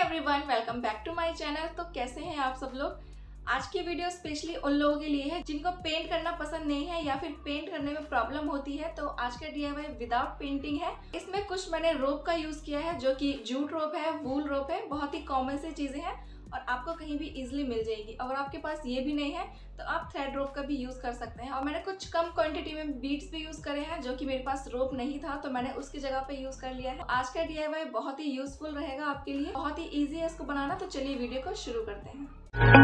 Everyone, welcome back to my channel. तो कैसे हैं आप सब लोग। आज की वीडियो स्पेशली उन लोगों के लिए है जिनको पेंट करना पसंद नहीं है या फिर पेंट करने में प्रॉब्लम होती है। तो आज का DIY विदाउट पेंटिंग है। इसमें कुछ मैंने रोप का यूज किया है जो कि जूट रोप है, वूल रोप है। बहुत ही कॉमन सी चीजें हैं और आपको कहीं भी इजिली मिल जाएगी। अगर आपके पास ये भी नहीं है तो आप थ्रेड रोप का भी यूज कर सकते हैं। और मैंने कुछ कम क्वांटिटी में बीड्स भी यूज करे हैं जो कि मेरे पास रोप नहीं था तो मैंने उसकी जगह पे यूज कर लिया है। आज का DIY बहुत ही यूजफुल रहेगा आपके लिए, बहुत ही इजी है इसको बनाना। तो चलिए वीडियो को शुरू करते हैं।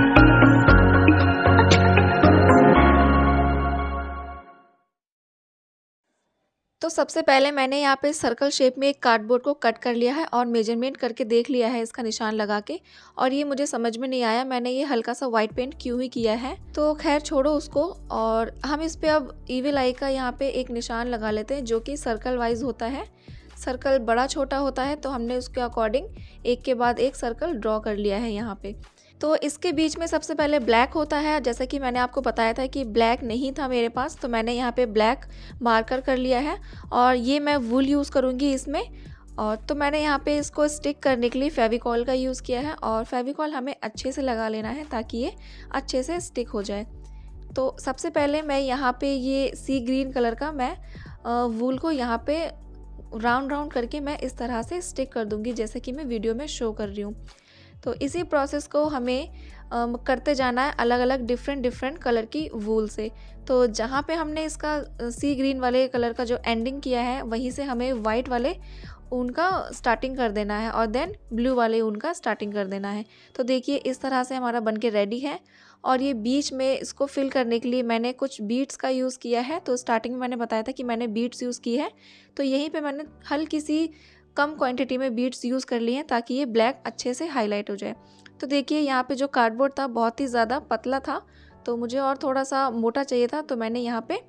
तो सबसे पहले मैंने यहाँ पे सर्कल शेप में एक कार्डबोर्ड को कट कर लिया है और मेजरमेंट करके देख लिया है इसका निशान लगा के। और ये मुझे समझ में नहीं आया मैंने ये हल्का सा वाइट पेंट क्यों ही किया है। तो खैर छोड़ो उसको। और हम इस पे अब ईविल आई का यहाँ पे एक निशान लगा लेते हैं जो कि सर्कल वाइज होता है। सर्कल बड़ा छोटा होता है तो हमने उसके अकॉर्डिंग एक के बाद एक सर्कल ड्रॉ कर लिया है यहाँ पे। तो इसके बीच में सबसे पहले ब्लैक होता है। जैसा कि मैंने आपको बताया था कि ब्लैक नहीं था मेरे पास तो मैंने यहाँ पे ब्लैक मार्कर कर लिया है और ये मैं वूल यूज़ करूँगी इसमें। और तो मैंने यहाँ पे इसको स्टिक करने के लिए फेविकॉल का यूज़ किया है और फेविकॉल हमें अच्छे से लगा लेना है ताकि ये अच्छे से स्टिक हो जाए। तो सबसे पहले मैं यहाँ पे ये सी ग्रीन कलर का मैं वूल को यहाँ पे राउंड राउंड करके मैं इस तरह से स्टिक कर दूँगी जैसे कि मैं वीडियो में शो कर रही हूँ। तो इसी प्रोसेस को हमें करते जाना है अलग अलग डिफरेंट कलर की वूल से। तो जहाँ पे हमने इसका सी ग्रीन वाले कलर का जो एंडिंग किया है वहीं से हमें वाइट वाले ऊन का स्टार्टिंग कर देना है और देन ब्लू वाले ऊन का स्टार्टिंग कर देना है। तो देखिए इस तरह से हमारा बनके रेडी है। और ये बीच में इसको फिल करने के लिए मैंने कुछ बीड्स का यूज़ किया है। तो स्टार्टिंग में मैंने बताया था कि मैंने बीड्स यूज़ की है तो यहीं पे मैंने हल्की सी कम क्वांटिटी में बीड्स यूज़ कर लिए हैं ताकि ये ब्लैक अच्छे से हाईलाइट हो जाए। तो देखिए यहाँ पे जो कार्डबोर्ड था बहुत ही ज़्यादा पतला था तो मुझे और थोड़ा सा मोटा चाहिए था तो मैंने यहाँ पे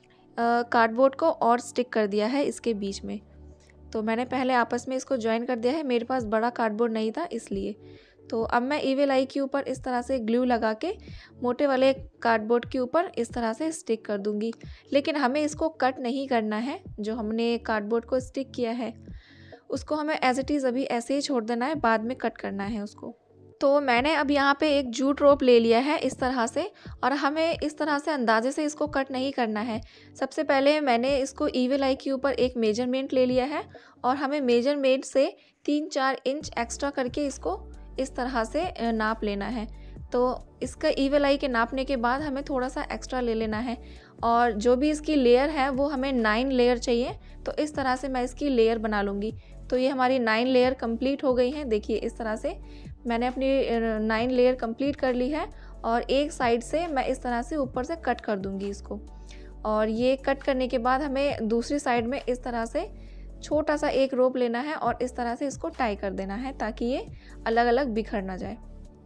कार्डबोर्ड को और स्टिक कर दिया है इसके बीच में। तो मैंने पहले आपस में इसको ज्वाइन कर दिया है, मेरे पास बड़ा कार्डबोर्ड नहीं था इसलिए। तो अब मैं ईविल आई के ऊपर इस तरह से ग्लू लगा के मोटे वाले कार्डबोर्ड के ऊपर इस तरह से स्टिक कर दूंगी। लेकिन हमें इसको कट नहीं करना है। जो हमने कार्डबोर्ड को स्टिक किया है उसको हमें एज इट इज़ अभी ऐसे ही छोड़ देना है, बाद में कट करना है उसको। तो मैंने अब यहाँ पे एक जूट रोप ले लिया है इस तरह से और हमें इस तरह से अंदाजे से इसको कट नहीं करना है। सबसे पहले मैंने इसको ईविल आई के ऊपर एक मेजरमेंट ले लिया है और हमें मेजरमेंट से 3-4 इंच एक्स्ट्रा करके इसको इस तरह से नाप लेना है। तो इसका ईविल आई के नापने के बाद हमें थोड़ा सा एक्स्ट्रा ले लेना है और जो भी इसकी लेयर है वो हमें 9 लेयर चाहिए। तो इस तरह से मैं इसकी लेयर बना लूँगी। तो ये हमारी 9 लेयर कंप्लीट हो गई हैं। देखिए इस तरह से मैंने अपनी 9 लेयर कंप्लीट कर ली है और एक साइड से मैं इस तरह से ऊपर से कट कर दूँगी इसको। और ये कट करने के बाद हमें दूसरी साइड में इस तरह से छोटा सा एक रोप लेना है और इस तरह से इसको टाई कर देना है ताकि ये अलग अलग बिखर ना जाए।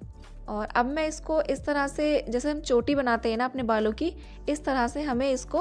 और अब मैं इसको इस तरह से जैसे हम चोटी बनाते हैं ना अपने बालों की, इस तरह से हमें इसको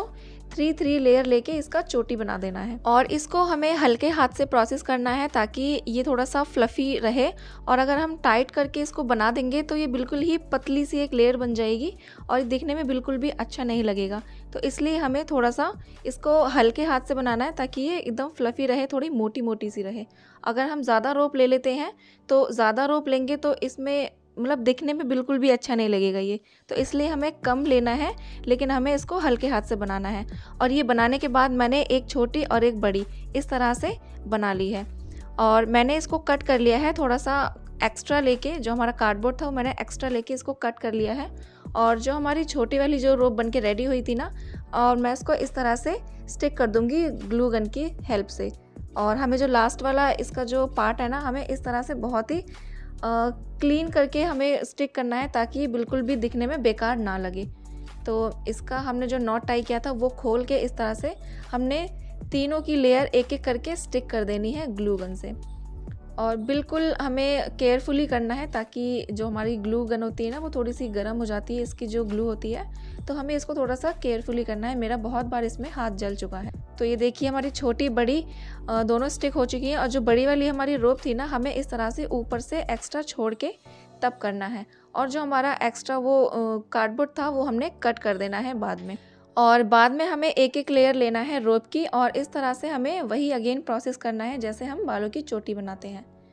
3 लेयर लेके इसका चोटी बना देना है। और इसको हमें हल्के हाथ से प्रोसेस करना है ताकि ये थोड़ा सा फ्लफ़ी रहे। और अगर हम टाइट करके इसको बना देंगे तो ये बिल्कुल ही पतली सी एक लेयर बन जाएगी और दिखने में बिल्कुल भी अच्छा नहीं लगेगा। तो इसलिए हमें थोड़ा सा इसको हल्के हाथ से बनाना है ताकि ये एकदम फ्लफ़ी रहे, थोड़ी मोटी मोटी सी रहे। अगर हम ज़्यादा रोप ले लेते हैं तो ज़्यादा रोप लेंगे तो इसमें मतलब दिखने में बिल्कुल भी अच्छा नहीं लगेगा ये। तो इसलिए हमें कम लेना है लेकिन हमें इसको हल्के हाथ से बनाना है। और ये बनाने के बाद मैंने एक छोटी और एक बड़ी इस तरह से बना ली है और मैंने इसको कट कर लिया है थोड़ा सा एक्स्ट्रा लेके। जो हमारा कार्डबोर्ड था वो मैंने एक्स्ट्रा लेके इसको कट कर लिया है। और जो हमारी छोटी वाली जो रोप बन के रेडी हुई थी ना, और मैं इसको इस तरह से स्टिक कर दूँगी ग्लू गन की हेल्प से। और हमें जो लास्ट वाला इसका जो पार्ट है ना, हमें इस तरह से बहुत ही क्लीन करके हमें स्टिक करना है ताकि ये बिल्कुल भी दिखने में बेकार ना लगे। तो इसका हमने जो नॉट टाई किया था वो खोल के इस तरह से हमने तीनों की लेयर एक एक करके स्टिक कर देनी है ग्लू गन से। और बिल्कुल हमें केयरफुली करना है ताकि जो हमारी ग्लू गन होती है ना वो थोड़ी सी गर्म हो जाती है, इसकी जो ग्लू होती है। तो हमें इसको थोड़ा सा केयरफुली करना है। मेरा बहुत बार इसमें हाथ जल चुका है। तो ये देखिए हमारी छोटी बड़ी दोनों स्टिक हो चुकी हैं। और जो बड़ी वाली हमारी रोप थी ना, हमें इस तरह से ऊपर से एक्स्ट्रा छोड़ के तब करना है। और जो हमारा एक्स्ट्रा वो कार्डबोर्ड था वो हमने कट कर देना है बाद में। और बाद में हमें एक एक लेयर लेना है रोप की और इस तरह से हमें वही अगेन प्रोसेस करना है जैसे हम बालों की चोटी बनाते हैं।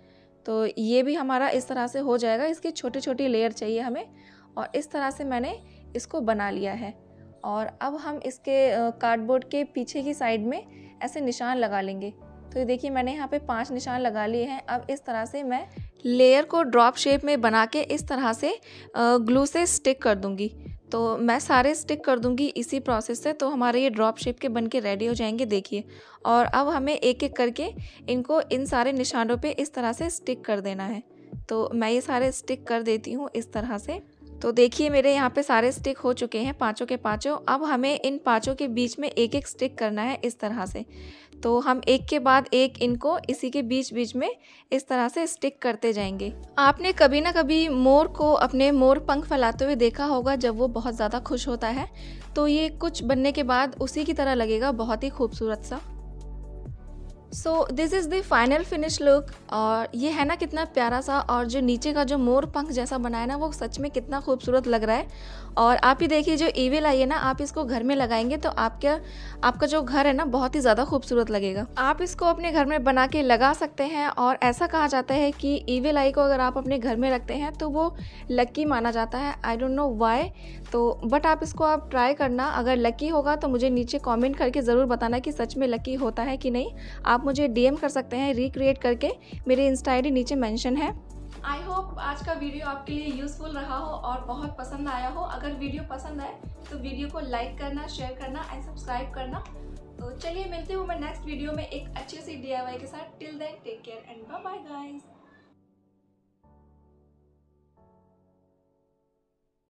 तो ये भी हमारा इस तरह से हो जाएगा। इसकी छोटी छोटी लेयर चाहिए हमें, और इस तरह से मैंने इसको बना लिया है। और अब हम इसके कार्डबोर्ड के पीछे की साइड में ऐसे निशान लगा लेंगे। तो ये देखिए मैंने यहाँ पे 5 निशान लगा लिए हैं। अब इस तरह से मैं लेयर को ड्रॉप शेप में बना के इस तरह से ग्लू से स्टिक कर दूँगी। तो मैं सारे स्टिक कर दूँगी इसी प्रोसेस से, तो हमारे ये ड्रॉप शेप के बन के रेडी हो जाएंगे, देखिए। और अब हमें एक एक करके इनको इन सारे निशानों पे इस तरह से स्टिक कर देना है। तो मैं ये सारे स्टिक कर देती हूँ इस तरह से। तो देखिए मेरे यहाँ पे सारे स्टिक हो चुके हैं, पाँचों के पाँचों। अब हमें इन पाँचों के बीच में एक एक स्टिक करना है इस तरह से। तो हम एक के बाद एक इनको इसी के बीच बीच में इस तरह से स्टिक करते जाएंगे। आपने कभी ना कभी मोर को अपने मोर पंख फैलाते हुए देखा होगा जब वो बहुत ज़्यादा खुश होता है। तो ये कुछ बनने के बाद उसी की तरह लगेगा, बहुत ही खूबसूरत सा। So this is the final finish look. और ये है ना कितना प्यारा सा, और जो नीचे का जो मोर पंख जैसा बनाया ना वो सच में कितना खूबसूरत लग रहा है। और आप ही देखिए जो ईविल आई है ना, आप इसको घर में लगाएंगे तो आपका जो घर है ना बहुत ही ज़्यादा खूबसूरत लगेगा। आप इसको अपने घर में बना के लगा सकते हैं। और ऐसा कहा जाता है कि ईविल आई को अगर आप अपने घर में रखते हैं तो वो लकी माना जाता है। आई डोंट नो व्हाई, तो बट आप इसको आप ट्राई करना। अगर लकी होगा तो मुझे नीचे कमेंट करके ज़रूर बताना कि सच में लकी होता है कि नहीं। आप मुझे डीएम कर सकते हैं रिक्रिएट करके, मेरी इंस्टा आईडी नीचे मेंशन है। आई होप आज का वीडियो आपके लिए यूज़फुल रहा हो और बहुत पसंद आया हो। अगर वीडियो पसंद आए तो वीडियो को लाइक करना, शेयर करना एंड सब्सक्राइब करना। तो चलिए मिलती हूँ मैं नेक्स्ट वीडियो में एक अच्छे से DIY के साथ। Till then take care and bye bye guys.